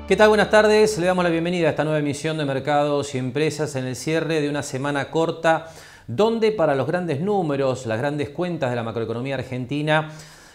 ¿Qué tal? Buenas tardes. Le damos la bienvenida a esta nueva emisión de Mercados y Empresas en el cierre de una semana corta, donde para los grandes números, las grandes cuentas de la macroeconomía argentina,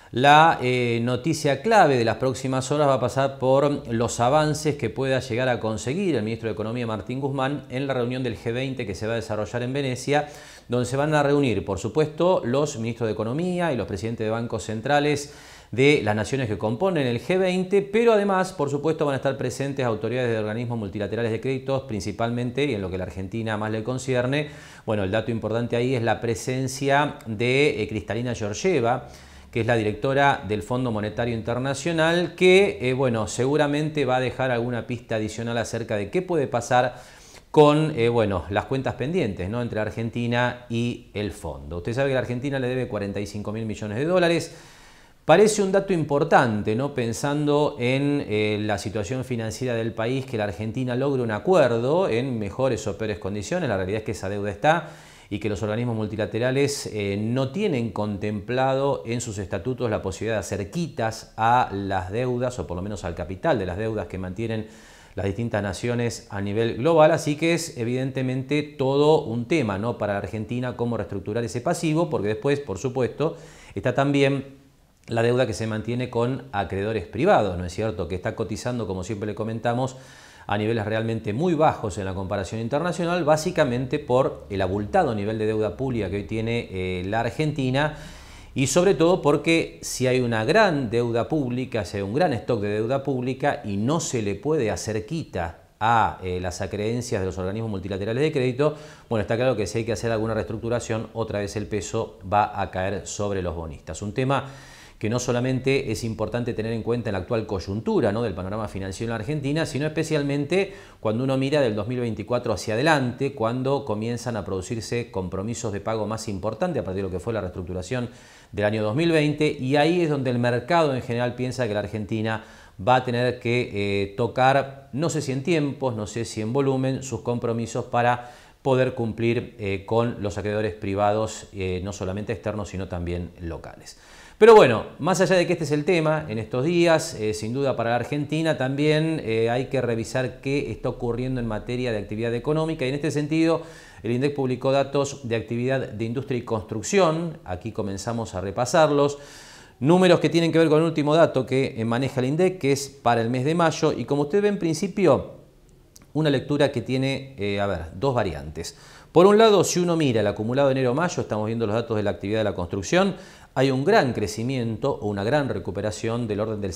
la noticia clave de las próximas horas va a pasar por los avances que pueda llegar a conseguir el ministro de Economía Martín Guzmán en la reunión del G20 que se va a desarrollar en Venecia, donde se van a reunir, por supuesto, los ministros de Economía y los presidentes de bancos centrales de las naciones que componen el G20, pero además, por supuesto, van a estar presentes autoridades de organismos multilaterales de créditos, principalmente, y en lo que a la Argentina más le concierne, bueno, el dato importante ahí es la presencia de Kristalina Georgieva, que es la directora del Fondo Monetario Internacional, que, bueno, seguramente va a dejar alguna pista adicional acerca de qué puede pasar con bueno, las cuentas pendientes, ¿no?, entre Argentina y el fondo. Usted sabe que la Argentina le debe 45.000 millones de dólares. Parece un dato importante, ¿no?, pensando en la situación financiera del país, que la Argentina logre un acuerdo en mejores o peores condiciones. La realidad es que esa deuda está y que los organismos multilaterales no tienen contemplado en sus estatutos la posibilidad de hacer quitas a las deudas, o por lo menos al capital de las deudas que mantienen las distintas naciones a nivel global. Así que es evidentemente todo un tema, ¿no?, para la Argentina, cómo reestructurar ese pasivo, porque después, por supuesto, está también la deuda que se mantiene con acreedores privados, ¿no es cierto?, que está cotizando, como siempre le comentamos, a niveles realmente muy bajos en la comparación internacional, básicamente por el abultado nivel de deuda pública que hoy tiene la Argentina, y sobre todo porque si hay una gran deuda pública, si hay un gran stock de deuda pública y no se le puede hacer quita a las acreencias de los organismos multilaterales de crédito, bueno, está claro que si hay que hacer alguna reestructuración, otra vez el peso va a caer sobre los bonistas. Un tema que no solamente es importante tener en cuenta en la actual coyuntura, ¿no?, del panorama financiero en la Argentina, sino especialmente cuando uno mira del 2024 hacia adelante, cuando comienzan a producirse compromisos de pago más importantes a partir de lo que fue la reestructuración del año 2020, y ahí es donde el mercado en general piensa que la Argentina va a tener que tocar, no sé si en tiempos, no sé si en volumen, sus compromisos para poder cumplir con los acreedores privados, no solamente externos, sino también locales. Pero bueno, más allá de que este es el tema en estos días, sin duda para la Argentina también hay que revisar qué está ocurriendo en materia de actividad económica, y en este sentido el INDEC publicó datos de actividad de industria y construcción. Aquí comenzamos a repasarlos. Números que tienen que ver con el último dato que maneja el INDEC, que es para el mes de mayo, y como usted ve en principio, una lectura que tiene, dos variantes. Por un lado, si uno mira el acumulado de enero-mayo, estamos viendo los datos de la actividad de la construcción, hay un gran crecimiento o una gran recuperación del orden del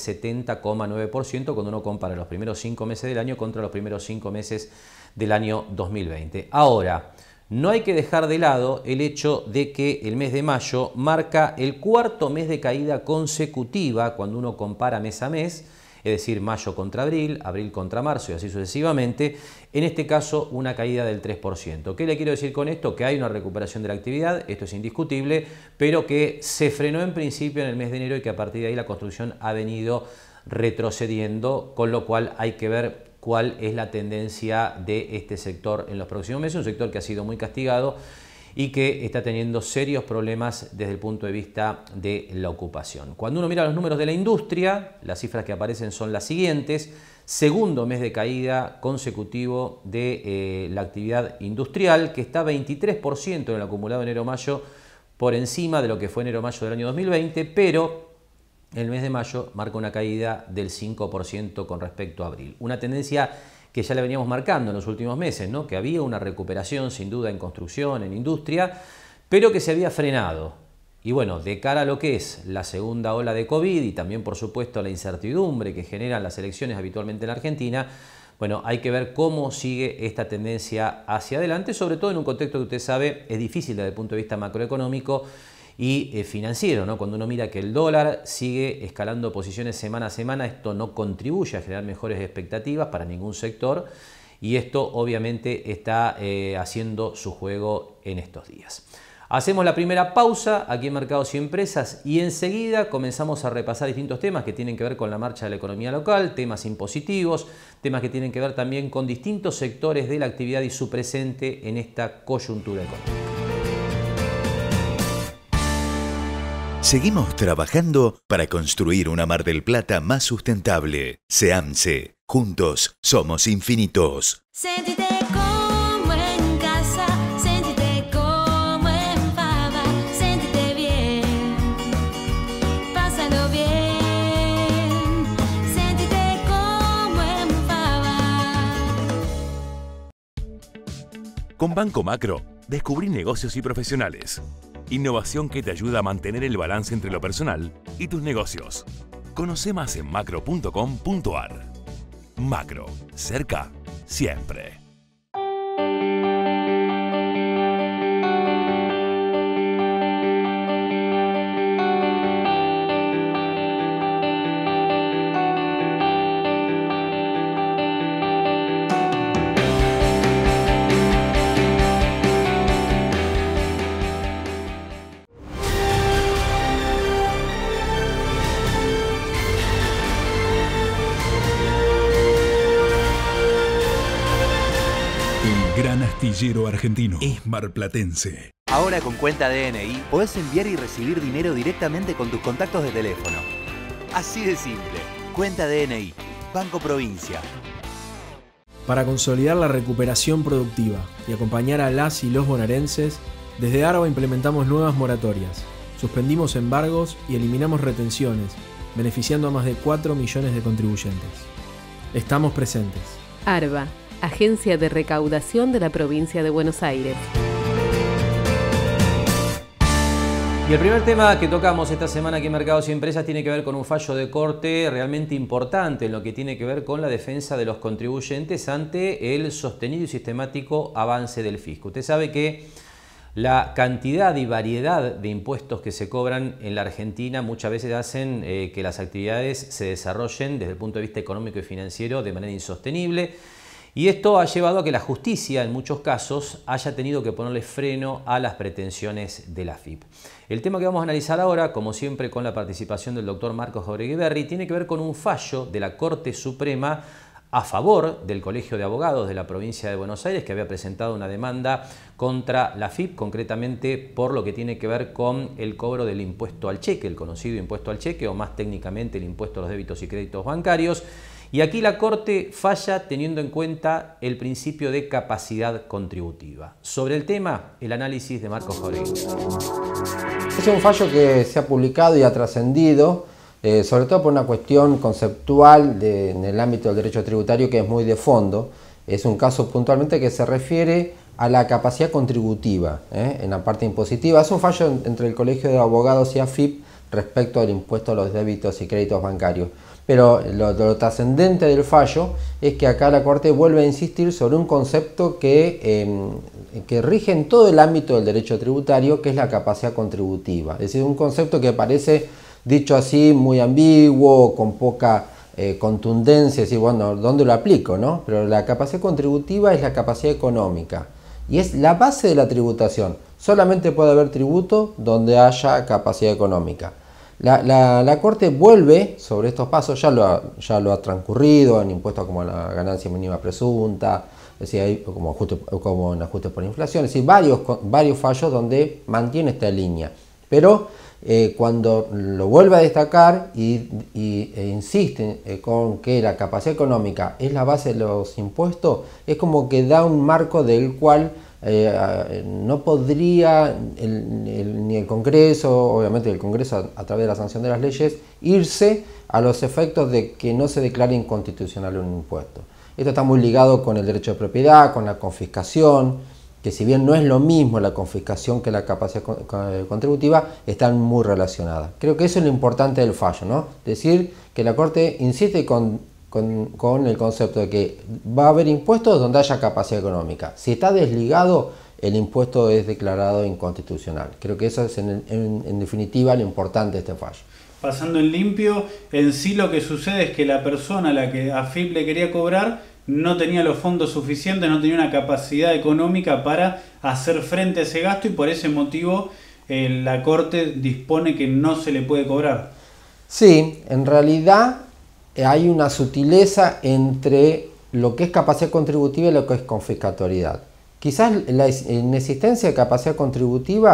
70,9% cuando uno compara los primeros 5 meses del año contra los primeros 5 meses del año 2020. Ahora, no hay que dejar de lado el hecho de que el mes de mayo marca el cuarto mes de caída consecutiva cuando uno compara mes a mes, es decir, mayo contra abril, abril contra marzo y así sucesivamente. En este caso, una caída del 3%. ¿Qué le quiero decir con esto? Que hay una recuperación de la actividad, esto es indiscutible, pero que se frenó en principio en el mes de enero y que a partir de ahí la construcción ha venido retrocediendo, con lo cual hay que ver cuál es la tendencia de este sector en los próximos meses, un sector que ha sido muy castigado y que está teniendo serios problemas desde el punto de vista de la ocupación. Cuando uno mira los números de la industria, las cifras que aparecen son las siguientes: segundo mes de caída consecutivo de la actividad industrial, que está 23% en el acumulado enero-mayo por encima de lo que fue enero-mayo del año 2020, pero el mes de mayo marca una caída del 5% con respecto a abril. Una tendencia que ya le veníamos marcando en los últimos meses, ¿no?, que había una recuperación sin duda en construcción, en industria, pero que se había frenado. Y bueno, de cara a lo que es la segunda ola de COVID y también, por supuesto, la incertidumbre que generan las elecciones habitualmente en la Argentina, bueno, hay que ver cómo sigue esta tendencia hacia adelante, sobre todo en un contexto que usted sabe es difícil desde el punto de vista macroeconómico y financiero, ¿no? Cuando uno mira que el dólar sigue escalando posiciones semana a semana, esto no contribuye a generar mejores expectativas para ningún sector, y esto obviamente está haciendo su juego en estos días. Hacemos la primera pausa aquí en Mercados y Empresas y enseguida comenzamos a repasar distintos temas que tienen que ver con la marcha de la economía local, temas impositivos, temas que tienen que ver también con distintos sectores de la actividad y su presente en esta coyuntura económica. Seguimos trabajando para construir una Mar del Plata más sustentable. SEAMSE. Juntos somos infinitos. Sentite como en casa, sentite como en Fava, sentite bien, pásalo bien, sentite como en Fava. Con Banco Macro, descubrí negocios y profesionales. Innovación que te ayuda a mantener el balance entre lo personal y tus negocios. Conoce más en macro.com.ar. Macro, cerca, siempre. Gran astillero argentino es marplatense. Ahora con cuenta DNI podés enviar y recibir dinero directamente con tus contactos de teléfono. Así de simple. Cuenta DNI. Banco Provincia. Para consolidar la recuperación productiva y acompañar a las y los bonaerenses, desde ARBA implementamos nuevas moratorias, suspendimos embargos y eliminamos retenciones, beneficiando a más de 4 millones de contribuyentes. Estamos presentes. ARBA, Agencia de Recaudación de la Provincia de Buenos Aires. Y el primer tema que tocamos esta semana aquí en Mercados y Empresas tiene que ver con un fallo de corte realmente importante en lo que tiene que ver con la defensa de los contribuyentes ante el sostenido y sistemático avance del fisco. Usted sabe que la cantidad y variedad de impuestos que se cobran en la Argentina muchas veces hacen que las actividades se desarrollen desde el punto de vista económico y financiero de manera insostenible. Y esto ha llevado a que la justicia, en muchos casos, haya tenido que ponerle freno a las pretensiones de la AFIP. El tema que vamos a analizar ahora, como siempre con la participación del doctor Marcos Jauregui Berri, tiene que ver con un fallo de la Corte Suprema a favor del Colegio de Abogados de la provincia de Buenos Aires, que había presentado una demanda contra la AFIP, concretamente por lo que tiene que ver con el cobro del impuesto al cheque, el conocido impuesto al cheque, o más técnicamente el impuesto a los débitos y créditos bancarios. Y aquí la Corte falla teniendo en cuenta el principio de capacidad contributiva. Sobre el tema, el análisis de Marcos Jauregui. Es un fallo que se ha publicado y ha trascendido, sobre todo por una cuestión conceptual en el ámbito del derecho tributario que es muy de fondo. Es un caso puntualmente que se refiere a la capacidad contributiva en la parte impositiva. Es un fallo entre el Colegio de Abogados y AFIP respecto al impuesto a los débitos y créditos bancarios. Pero lo trascendente del fallo es que acá la Corte vuelve a insistir sobre un concepto que rige en todo el ámbito del derecho tributario, que es la capacidad contributiva. Es decir, un concepto que parece, dicho así, muy ambiguo, con poca contundencia, decir, bueno, ¿dónde lo aplico, no? Pero la capacidad contributiva es la capacidad económica y es la base de la tributación. Solamente puede haber tributo donde haya capacidad económica. La Corte vuelve sobre estos pasos, ya lo ha transcurrido en impuestos como la ganancia mínima presunta, es decir, como en ajustes por inflación, es decir, varios fallos donde mantiene esta línea. Pero cuando lo vuelve a destacar e insiste con que la capacidad económica es la base de los impuestos, es como que da un marco del cual no podría ni el Congreso, obviamente el Congreso a través de la sanción de las leyes, irse a los efectos de que no se declare inconstitucional un impuesto. Esto está muy ligado con el derecho de propiedad, con la confiscación, que si bien no es lo mismo la confiscación que la capacidad contributiva, están muy relacionadas. Creo que eso es lo importante del fallo, ¿no? Decir que la Corte insiste con el concepto de que va a haber impuestos donde haya capacidad económica. Si está desligado, el impuesto es declarado inconstitucional. Creo que eso es en definitiva lo importante de este fallo. Pasando en limpio, en sí lo que sucede es que la persona a la que AFIP le quería cobrar no tenía los fondos suficientes, no tenía una capacidad económica para hacer frente a ese gasto y por ese motivo la Corte dispone que no se le puede cobrar. Sí, en realidad hay una sutileza entre lo que es capacidad contributiva y lo que es confiscatoriedad. Quizás la inexistencia de capacidad contributiva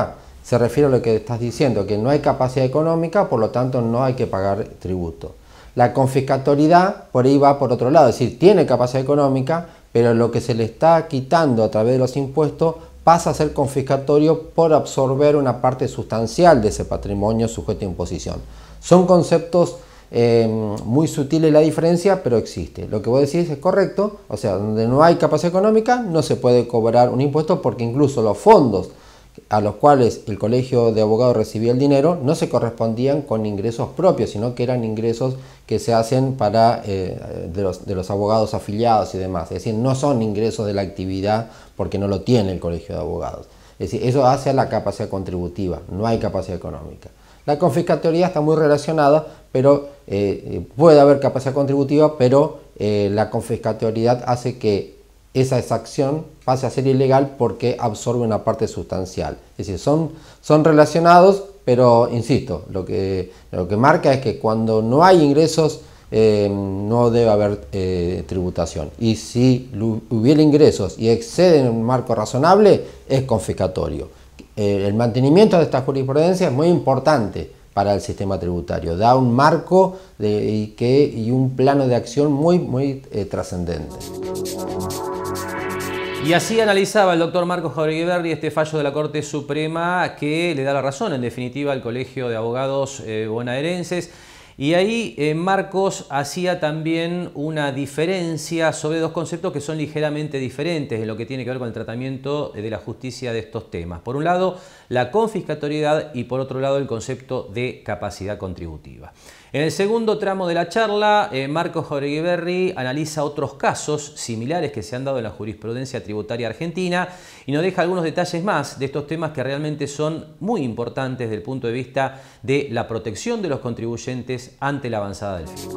se refiere a lo que estás diciendo, que no hay capacidad económica, por lo tanto no hay que pagar tributo. La confiscatoriedad por ahí va por otro lado, es decir, tiene capacidad económica, pero lo que se le está quitando a través de los impuestos pasa a ser confiscatorio por absorber una parte sustancial de ese patrimonio sujeto a imposición. Son conceptos muy sutiles la diferencia, pero existe. Lo que vos decís es correcto, o sea, donde no hay capacidad económica no se puede cobrar un impuesto porque incluso los fondos a los cuales el Colegio de Abogados recibía el dinero no se correspondían con ingresos propios, sino que eran ingresos que se hacen para de los abogados afiliados y demás. Es decir, no son ingresos de la actividad porque no lo tiene el Colegio de Abogados. Es decir, eso hace a la capacidad contributiva, no hay capacidad económica. La confiscatoriedad está muy relacionada, pero puede haber capacidad contributiva, pero la confiscatoriedad hace que esa exacción pase a ser ilegal porque absorbe una parte sustancial. Es decir, son relacionados, pero insisto, lo que marca es que cuando no hay ingresos no debe haber tributación. Y si hubiera ingresos y exceden un marco razonable, es confiscatorio. El mantenimiento de esta jurisprudencia es muy importante para el sistema tributario. Da un marco y un plano de acción muy trascendente. Y así analizaba el doctor Marcos Jaureguiberri este fallo de la Corte Suprema que le da la razón, en definitiva, al Colegio de Abogados bonaerenses. Y ahí Marcos hacía también una diferencia sobre dos conceptos que son ligeramente diferentes en lo que tiene que ver con el tratamiento de la justicia de estos temas. Por un lado, la confiscatoriedad y por otro lado, el concepto de capacidad contributiva. En el segundo tramo de la charla, Marcos Jaureguiberri analiza otros casos similares que se han dado en la jurisprudencia tributaria argentina y nos deja algunos detalles más de estos temas que realmente son muy importantes desde el punto de vista de la protección de los contribuyentes ante la avanzada del fisco.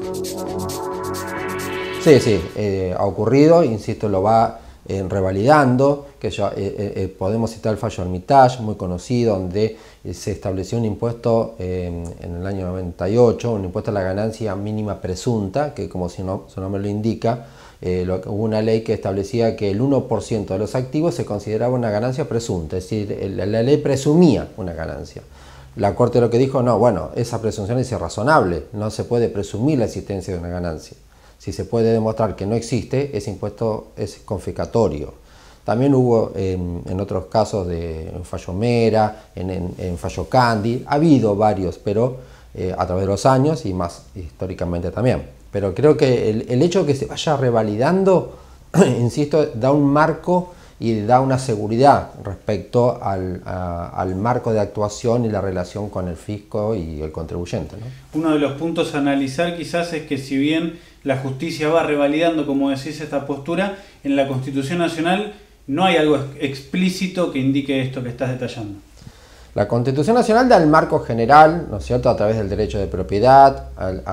Sí, ha ocurrido, insisto, lo va revalidando, que ya podemos citar el fallo Armitage, muy conocido, donde se estableció un impuesto en el año 98, un impuesto a la ganancia mínima presunta, que como su nombre lo indica, hubo una ley que establecía que el 1% de los activos se consideraba una ganancia presunta, es decir, la ley presumía una ganancia. La Corte lo que dijo, no, bueno, esa presunción es irrazonable, no se puede presumir la existencia de una ganancia. Si se puede demostrar que no existe, ese impuesto es confiscatorio. También hubo en otros casos de fallo Mera, en fallo Candy, ha habido varios, pero a través de los años y más históricamente también. Pero creo que el hecho de que se vaya revalidando, insisto, da un marco y da una seguridad respecto al marco de actuación y la relación con el fisco y el contribuyente, ¿no? Uno de los puntos a analizar quizás es que si bien la justicia va revalidando, como decís, esta postura, en la Constitución Nacional no hay algo explícito que indique esto que estás detallando. La Constitución Nacional da el marco general, ¿no es cierto?, a través del derecho de propiedad,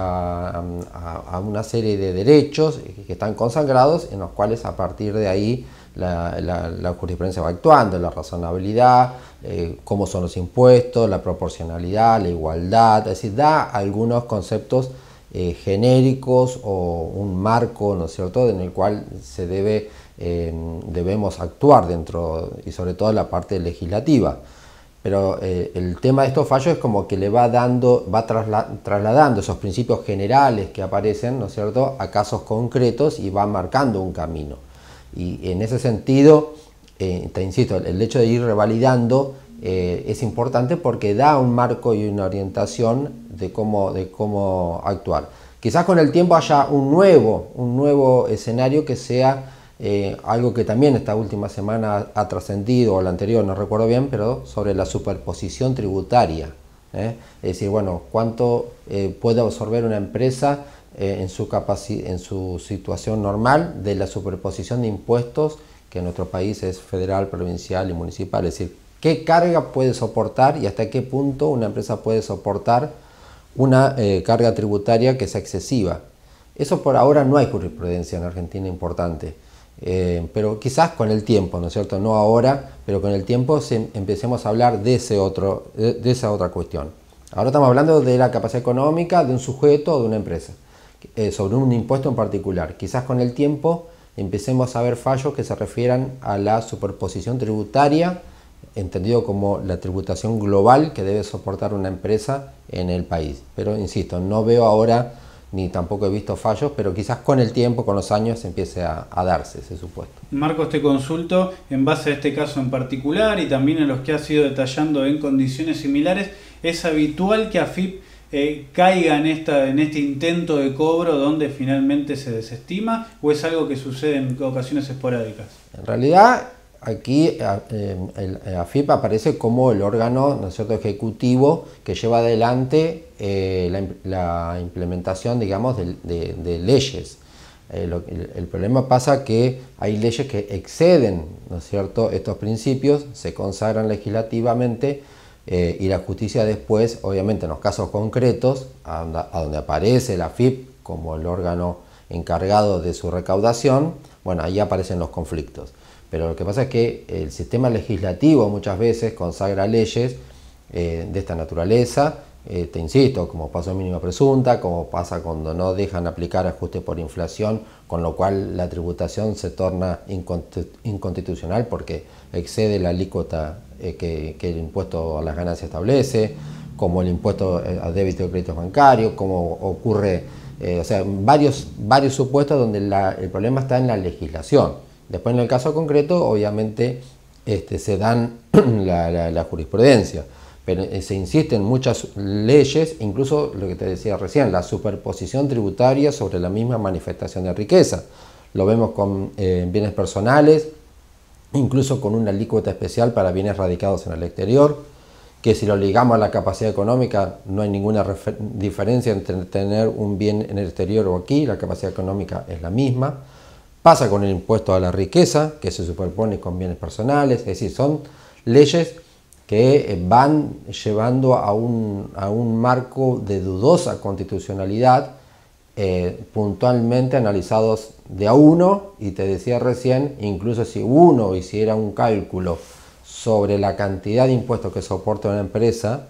a una serie de derechos que están consagrados, en los cuales a partir de ahí la jurisprudencia va actuando, la razonabilidad, cómo son los impuestos, la proporcionalidad, la igualdad, es decir, da algunos conceptos genéricos o un marco, ¿no es cierto?, en el cual se debemos actuar dentro y sobre todo en la parte legislativa. Pero el tema de estos fallos es como que le va trasladando esos principios generales que aparecen, ¿no es cierto?, a casos concretos y va marcando un camino. Y en ese sentido, te insisto, el hecho de ir revalidando es importante porque da un marco y una orientación de cómo actuar. Quizás con el tiempo haya un nuevo escenario que sea algo que también esta última semana ha trascendido, o la anterior, no recuerdo bien, pero sobre la superposición tributaria. Es decir, bueno, cuánto puede absorber una empresa en su situación normal de la superposición de impuestos, que en nuestro país es federal, provincial y municipal. Es decir, qué carga puede soportar y hasta qué punto una empresa puede soportar una carga tributaria que sea excesiva. Eso por ahora no hay jurisprudencia en Argentina importante. Pero quizás con el tiempo, ¿no es cierto? No ahora, pero con el tiempo empecemos a hablar de esa otra cuestión. Ahora estamos hablando de la capacidad económica de un sujeto o de una empresa, sobre un impuesto en particular. Quizás con el tiempo empecemos a ver fallos que se refieran a la superposición tributaria entendido como la tributación global que debe soportar una empresa en el país. Pero insisto, no veo ahora ni tampoco he visto fallos, pero quizás con el tiempo, con los años, empiece a darse ese supuesto. Marcos, te consulto en base a este caso en particular y también en los que has ido detallando en condiciones similares. ¿Es habitual que AFIP caiga en este intento de cobro donde finalmente se desestima, o es algo que sucede en ocasiones esporádicas? En realidad, aquí el AFIP aparece como el órgano, ¿no es cierto?, ejecutivo que lleva adelante la implementación, digamos, de leyes. El problema pasa que hay leyes que exceden, ¿no es cierto?, estos principios, se consagran legislativamente y la justicia después, obviamente en los casos concretos, a donde aparece la AFIP como el órgano encargado de su recaudación, bueno, ahí aparecen los conflictos. Pero lo que pasa es que el sistema legislativo muchas veces consagra leyes de esta naturaleza, te insisto, como paso mínima presunta, como pasa cuando no dejan aplicar ajuste por inflación, con lo cual la tributación se torna inconstitucional porque excede la alícuota que el impuesto a las ganancias establece, como el impuesto a débito de créditos bancarios, como ocurre, o sea, varios supuestos donde el problema está en la legislación. Después en el caso concreto, obviamente, se dan la jurisprudencia, pero se insiste en muchas leyes, incluso lo que te decía recién, la superposición tributaria sobre la misma manifestación de riqueza. Lo vemos con bienes personales, incluso con una alícuota especial para bienes radicados en el exterior, que si lo ligamos a la capacidad económica no hay ninguna diferencia entre tener un bien en el exterior o aquí, la capacidad económica es la misma. Pasa con el impuesto a la riqueza, que se superpone con bienes personales, es decir, son leyes que van llevando a un marco de dudosa constitucionalidad, puntualmente analizados de a uno, y te decía recién, incluso si uno hiciera un cálculo sobre la cantidad de impuestos que soporta una empresa,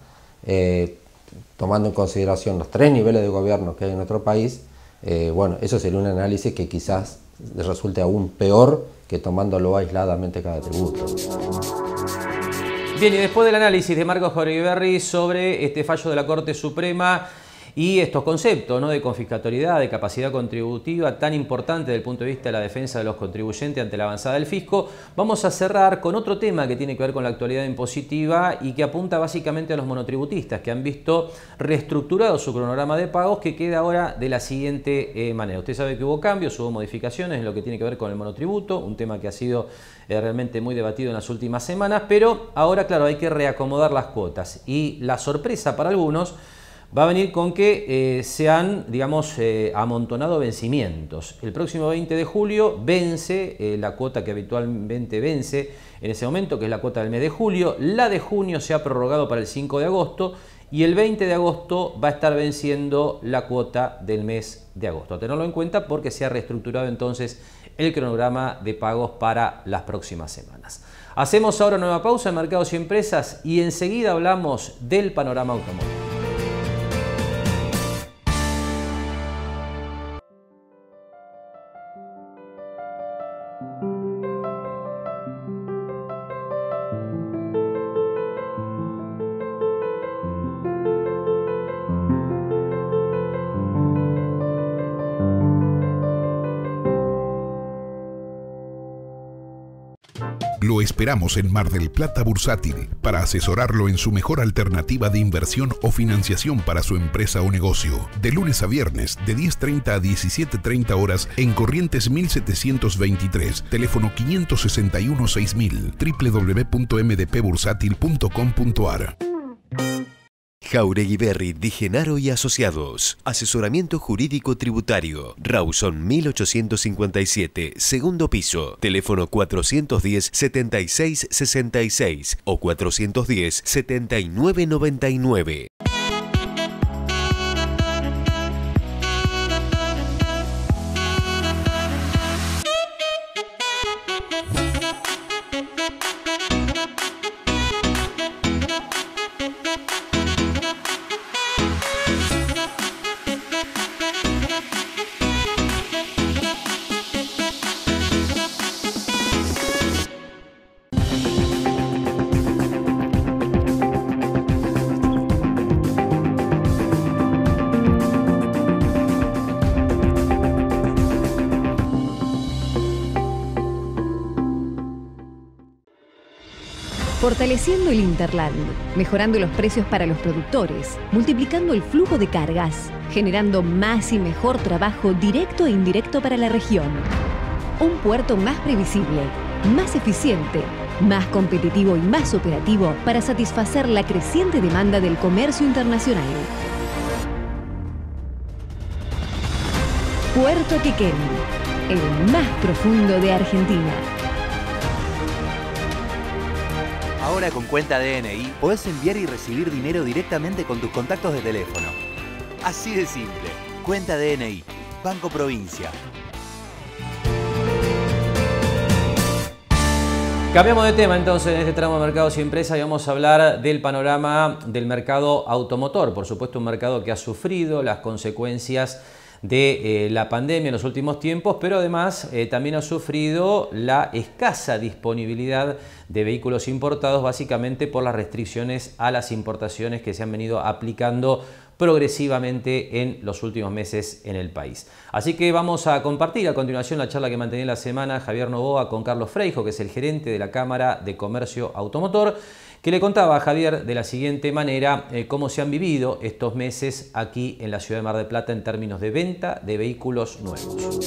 tomando en consideración los 3 niveles de gobierno que hay en nuestro país, bueno, eso sería un análisis que quizás resulte aún peor que tomándolo aisladamente cada tributo. Bien, y después del análisis de Marcos Jaureguiberri sobre este fallo de la Corte Suprema y estos conceptos, ¿no?, de confiscatoriedad, de capacidad contributiva, tan importante desde el punto de vista de la defensa de los contribuyentes ante la avanzada del fisco, vamos a cerrar con otro tema que tiene que ver con la actualidad impositiva y que apunta básicamente a los monotributistas, que han visto reestructurado su cronograma de pagos, que queda ahora de la siguiente manera. Usted sabe que hubo cambios, hubo modificaciones en lo que tiene que ver con el monotributo, un tema que ha sido realmente muy debatido en las últimas semanas, pero ahora, claro, hay que reacomodar las cuotas, y la sorpresa para algunos va a venir con que se han, digamos, amontonado vencimientos. El próximo 20 de julio vence la cuota que habitualmente vence en ese momento, que es la cuota del mes de julio. La de junio se ha prorrogado para el 5 de agosto y el 20 de agosto va a estar venciendo la cuota del mes de agosto. A tenerlo en cuenta porque se ha reestructurado entonces el cronograma de pagos para las próximas semanas. Hacemos ahora una nueva pausa en Mercados y Empresas y enseguida hablamos del panorama automotriz. Lo esperamos en Mar del Plata Bursátil para asesorarlo en su mejor alternativa de inversión o financiación para su empresa o negocio. De lunes a viernes, de 10:30 a 17:30 horas en Corrientes 1723, teléfono 561-6000, www.mdpbursátil.com.ar. Jaureguiberri Di Genaro y Asociados. Asesoramiento jurídico tributario. Rawson 1857, segundo piso. Teléfono 410-7666 o 410-7999. fortaleciendo el Interland, mejorando los precios para los productores, multiplicando el flujo de cargas, generando más y mejor trabajo directo e indirecto para la región. Un puerto más previsible, más eficiente, más competitivo y más operativo para satisfacer la creciente demanda del comercio internacional. Puerto Quequén, el más profundo de Argentina. Ahora con cuenta DNI podés enviar y recibir dinero directamente con tus contactos de teléfono. Así de simple. Cuenta DNI. Banco Provincia. Cambiamos de tema entonces en este tramo de Mercados y Empresas y vamos a hablar del panorama del mercado automotor. Por supuesto, un mercado que ha sufrido las consecuencias de la pandemia en los últimos tiempos, pero además también ha sufrido la escasa disponibilidad de vehículos importados, básicamente por las restricciones a las importaciones que se han venido aplicando progresivamente en los últimos meses en el país. Así que vamos a compartir a continuación la charla que mantenía la semana Javier Novoa con Carlos Freijo, que es el gerente de la Cámara de Comercio Automotor, que le contaba a Javier de la siguiente manera cómo se han vivido estos meses aquí en la ciudad de Mar del Plata en términos de venta de vehículos nuevos.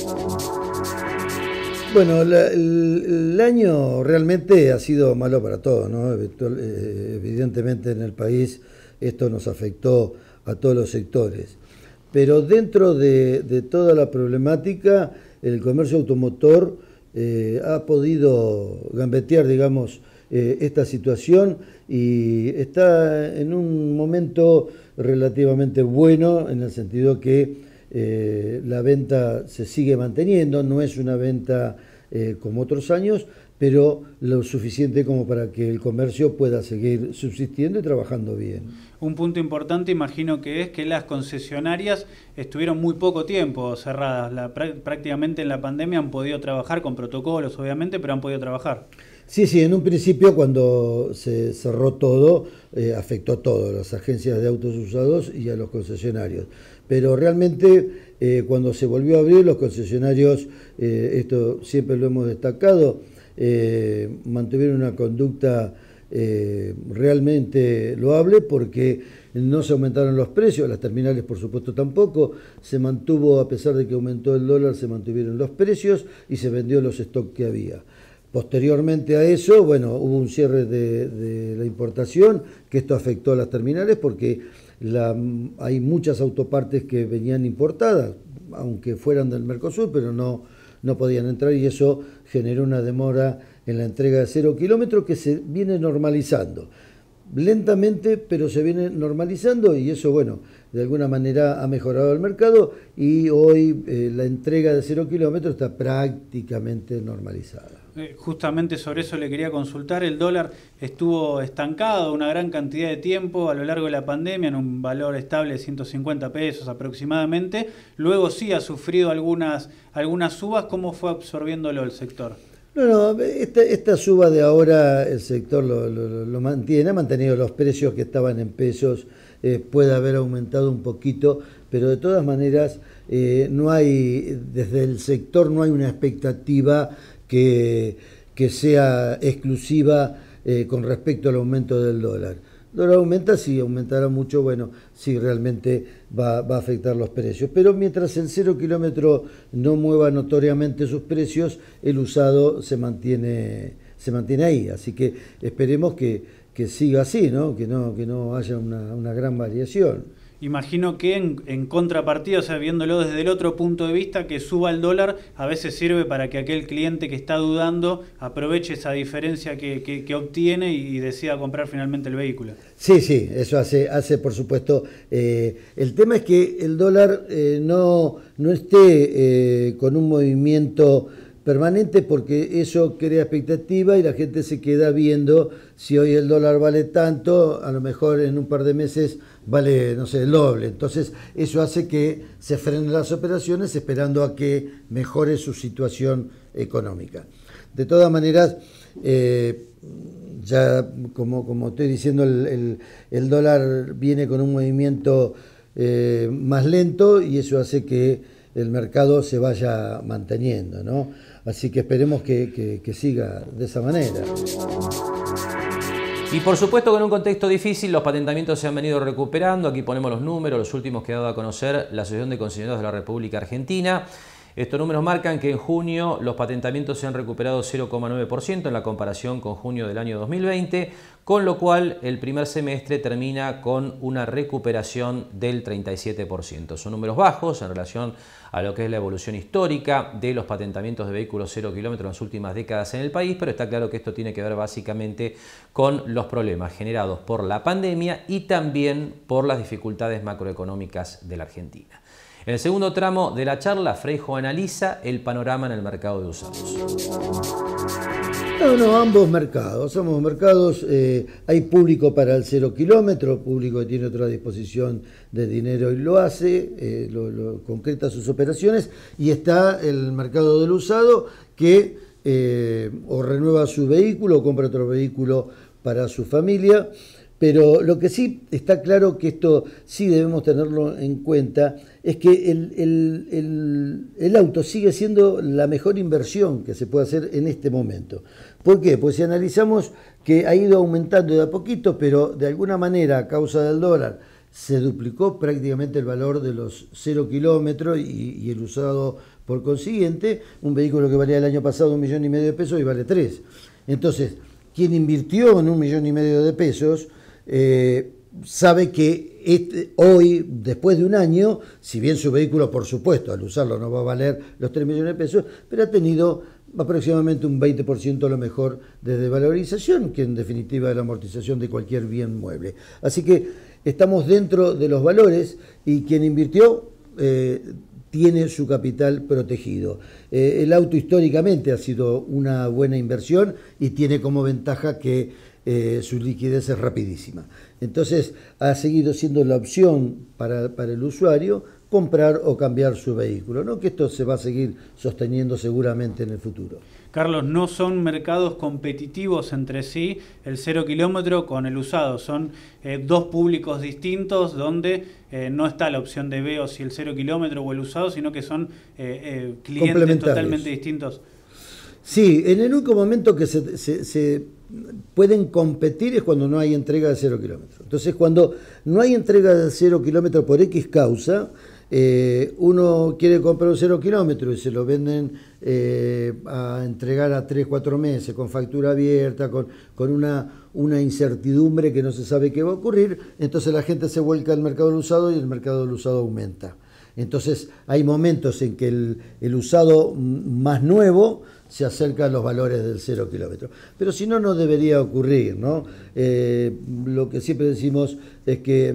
Bueno, el año realmente ha sido malo para todos, ¿no? Evidentemente en el país esto nos afectó a todos los sectores. Pero dentro de toda la problemática, el comercio automotor ha podido gambetear, digamos, esta situación y está en un momento relativamente bueno en el sentido que la venta se sigue manteniendo, no es una venta como otros años, pero lo suficiente como para que el comercio pueda seguir subsistiendo y trabajando bien. Un punto importante, imagino que es que las concesionarias estuvieron muy poco tiempo cerradas. Prácticamente en la pandemia han podido trabajar con protocolos, obviamente, pero han podido trabajar. Sí, en un principio cuando se cerró todo, afectó todo, las agencias de autos usados y a los concesionarios. Pero realmente cuando se volvió a abrir, los concesionarios, esto siempre lo hemos destacado, mantuvieron una conducta realmente loable porque no se aumentaron los precios, las terminales por supuesto tampoco, se mantuvo, a pesar de que aumentó el dólar, se mantuvieron los precios y se vendió los stocks que había. Posteriormente a eso, bueno, hubo un cierre de la importación, que esto afectó a las terminales porque hay muchas autopartes que venían importadas, aunque fueran del Mercosur, pero no podían entrar y eso generó una demora en la entrega de 0 kilómetros que se viene normalizando. Lentamente, pero se viene normalizando y eso, bueno, de alguna manera ha mejorado el mercado y hoy la entrega de 0 kilómetros está prácticamente normalizada. Justamente sobre eso le quería consultar. El dólar estuvo estancado una gran cantidad de tiempo a lo largo de la pandemia en un valor estable de 150 pesos aproximadamente. Luego sí ha sufrido algunas subas. ¿Cómo fue absorbiéndolo el sector? No, esta suba de ahora el sector lo mantiene, ha mantenido los precios que estaban en pesos, puede haber aumentado un poquito, pero de todas maneras no hay, desde el sector no hay una expectativa que sea exclusiva con respecto al aumento del dólar. El dólar aumenta, si aumentará mucho, bueno, sí realmente va a afectar los precios. Pero mientras el 0 kilómetro no mueva notoriamente sus precios, el usado se mantiene ahí. Así que esperemos que siga así, ¿no? Que no haya una gran variación. Imagino que en contrapartida, o sea, viéndolo desde el otro punto de vista, que suba el dólar a veces sirve para que aquel cliente que está dudando aproveche esa diferencia que obtiene y decida comprar finalmente el vehículo. Sí, eso hace por supuesto. El tema es que el dólar no esté con un movimiento permanente porque eso crea expectativa y la gente se queda viendo si hoy el dólar vale tanto, a lo mejor en un par de meses vale, no sé, el doble. Entonces eso hace que se frenen las operaciones esperando a que mejore su situación económica. De todas maneras, ya como estoy diciendo, el dólar viene con un movimiento más lento y eso hace que el mercado se vaya manteniendo, ¿no? Así que esperemos que siga de esa manera. Y por supuesto que en un contexto difícil los patentamientos se han venido recuperando. Aquí ponemos los números, los últimos que ha dado a conocer la Asociación de Concesionarios de la República Argentina. Estos números marcan que en junio los patentamientos se han recuperado 0,9% en la comparación con junio del año 2020, con lo cual el primer semestre termina con una recuperación del 37%. Son números bajos en relación a lo que es la evolución histórica de los patentamientos de vehículos 0 kilómetros en las últimas décadas en el país, pero está claro que esto tiene que ver básicamente con los problemas generados por la pandemia y también por las dificultades macroeconómicas de la Argentina. En el segundo tramo de la charla, Freijo analiza el panorama en el mercado de usados. Ambos mercados. Ambos mercados, hay público para el 0 kilómetro, público que tiene otra disposición de dinero y lo hace, lo concreta sus operaciones, y está el mercado del usado que o renueva su vehículo o compra otro vehículo para su familia. Pero lo que sí está claro, que esto sí debemos tenerlo en cuenta, es que el auto sigue siendo la mejor inversión que se puede hacer en este momento. ¿Por qué? Pues si analizamos que ha ido aumentando de a poquito, pero de alguna manera a causa del dólar se duplicó prácticamente el valor de los 0 kilómetros y el usado por consiguiente, un vehículo que valía el año pasado 1,5 millones de pesos y vale 3. Entonces, quien invirtió en 1,5 millones de pesos, sabe que hoy, después de un año, si bien su vehículo, por supuesto, al usarlo no va a valer los 3 millones de pesos, pero ha tenido aproximadamente un 20% a lo mejor de valorización, que en definitiva es la amortización de cualquier bien mueble. Así que estamos dentro de los valores y quien invirtió tiene su capital protegido. El auto históricamente ha sido una buena inversión y tiene como ventaja que su liquidez es rapidísima. Entonces ha seguido siendo la opción para el usuario comprar o cambiar su vehículo, ¿no? Que esto se va a seguir sosteniendo seguramente en el futuro. Carlos, no son mercados competitivos entre sí el 0 kilómetro con el usado, son dos públicos distintos donde no está la opción de ver si el 0 kilómetro o el usado, sino que son clientes totalmente distintos. Sí, en el único momento que se pueden competir es cuando no hay entrega de 0 kilómetros. Entonces, cuando no hay entrega de 0 kilómetros por X causa, uno quiere comprar un 0 kilómetro y se lo venden a entregar a 3-4 meses con factura abierta, con una incertidumbre que no se sabe qué va a ocurrir. Entonces la gente se vuelca al mercado del usado y el mercado del usado aumenta. Entonces hay momentos en que el usado más nuevo se acerca a los valores del 0 kilómetro. Pero si no, no debería ocurrir, ¿no? Lo que siempre decimos es que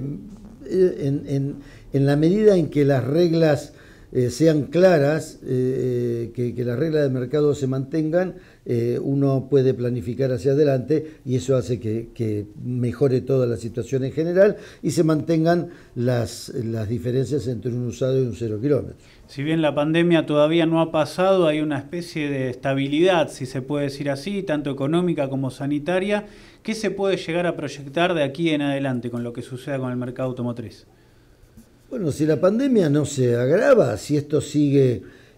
en la medida en que las reglas sean claras, que las reglas del mercado se mantengan, uno puede planificar hacia adelante y eso hace que mejore toda la situación en general y se mantengan las diferencias entre un usado y un 0 kilómetro. Si bien la pandemia todavía no ha pasado, hay una especie de estabilidad, si se puede decir así, tanto económica como sanitaria. ¿Qué se puede llegar a proyectar de aquí en adelante con lo que suceda con el mercado automotriz? Bueno, si la pandemia no se agrava, si esto sigue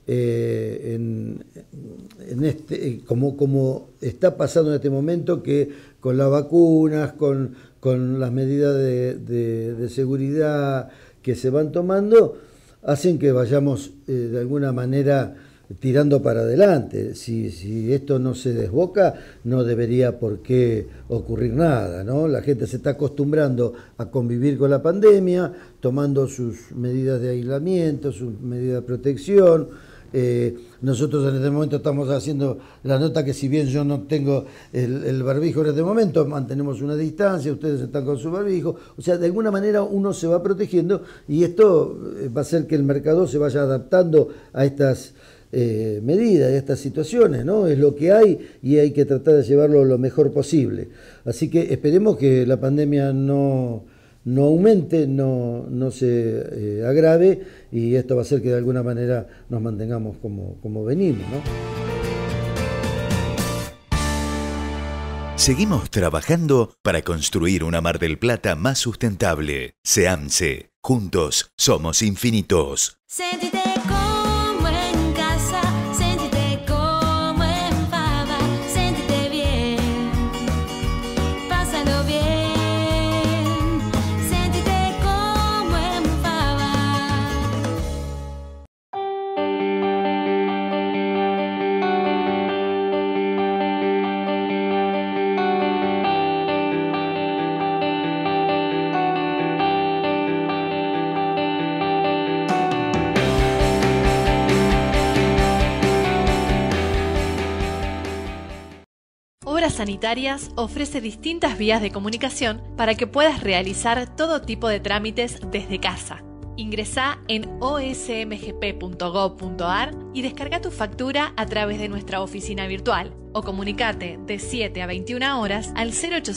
como está pasando en este momento, que con las vacunas, con las medidas de seguridad que se van tomando, hacen que vayamos de alguna manera tirando para adelante. Si esto no se desboca, no debería por qué ocurrir nada, ¿no? La gente se está acostumbrando a convivir con la pandemia, tomando sus medidas de aislamiento, sus medidas de protección. Nosotros en este momento estamos haciendo la nota que si bien yo no tengo el barbijo en este momento, mantenemos una distancia, ustedes están con su barbijo, o sea, de alguna manera uno se va protegiendo y esto va a hacer que el mercado se vaya adaptando a estas medidas, a estas situaciones, ¿no? Es lo que hay y hay que tratar de llevarlo lo mejor posible. Así que esperemos que la pandemia no aumente, no se agrave y esto va a hacer que de alguna manera nos mantengamos como venimos, ¿no? Seguimos trabajando para construir una Mar del Plata más sustentable. SEAMSE. Juntos somos infinitos. Sentite como en casa, sentite como en Fava, sentite bien, pásalo Oficinas Sanitarias ofrece distintas vías de comunicación para que puedas realizar todo tipo de trámites desde casa. Ingresá en osmgp.gov.ar y descarga tu factura a través de nuestra oficina virtual o comunicate de 7 a 21 horas al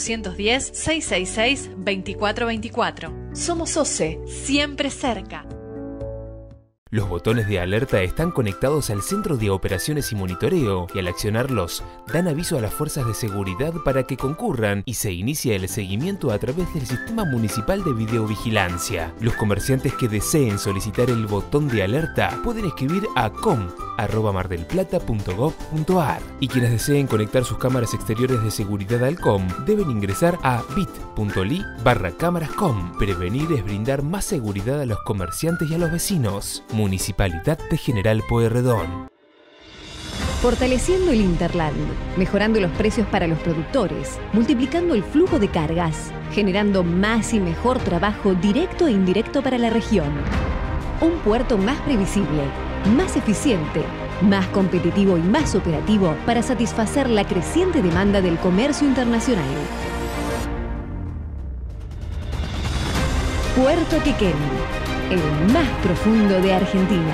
0810-666-2424. Somos OCE, siempre cerca. Los botones de alerta están conectados al centro de operaciones y monitoreo y al accionarlos dan aviso a las fuerzas de seguridad para que concurran y se inicia el seguimiento a través del Sistema Municipal de Videovigilancia. Los comerciantes que deseen solicitar el botón de alerta pueden escribir a com@mardelplata.gov.ar y quienes deseen conectar sus cámaras exteriores de seguridad al COM deben ingresar a bit.ly/cámarascom. Prevenir es brindar más seguridad a los comerciantes y a los vecinos. Municipalidad de General Pueyrredón. Fortaleciendo el Interland, mejorando los precios para los productores, multiplicando el flujo de cargas, generando más y mejor trabajo directo e indirecto para la región. Un puerto más previsible, más eficiente, más competitivo y más operativo para satisfacer la creciente demanda del comercio internacional. Puerto Quequén, el más profundo de Argentina.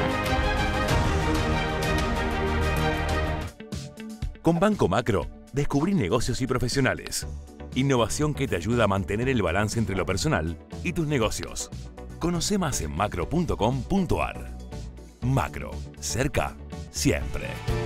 Con Banco Macro, descubrí negocios y profesionales. Innovación que te ayuda a mantener el balance entre lo personal y tus negocios. Conoce más en macro.com.ar. Macro, cerca, siempre.